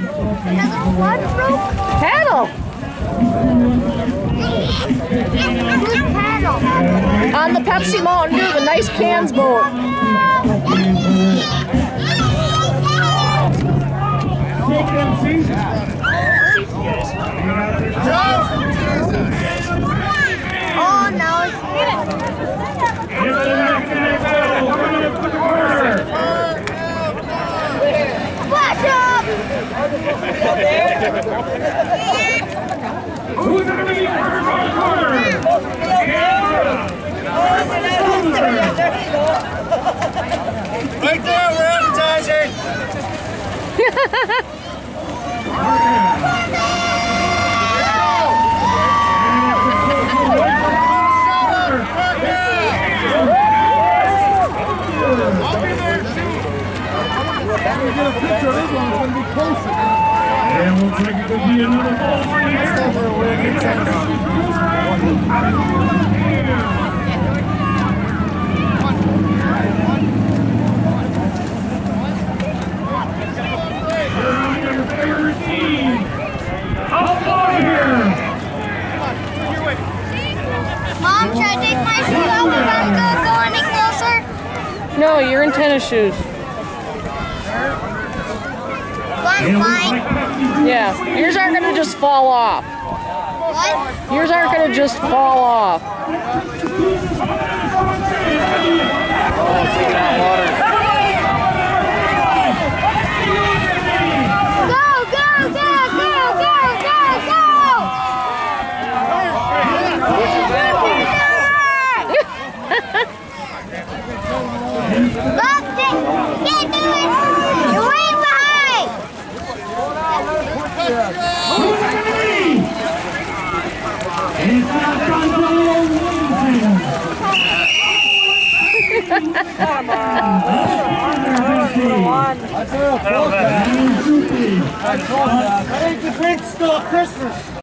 Another what broke? Paddle. Who's paddle? On the Pepsi Mountain Dew, the nice cans boat. Take them seats. Oh, no, it's Flash up! Who's going to be first on corner? Right there, we're advertising. We'll get a picture of this one, it's going to be closer. And looks like it could be another ball right here. Your favorite team. Up out of here. Mom, should I take my shoes off if I'm going to go any closer? No, you're in tennis shoes. I'm fine. Yeah, yours aren't going to just fall off. What? Yours aren't going to just fall off. Go, go, go, go, go, go, go! Look, can't do it! You're way behind! Come on. I think the drinks still Christmas.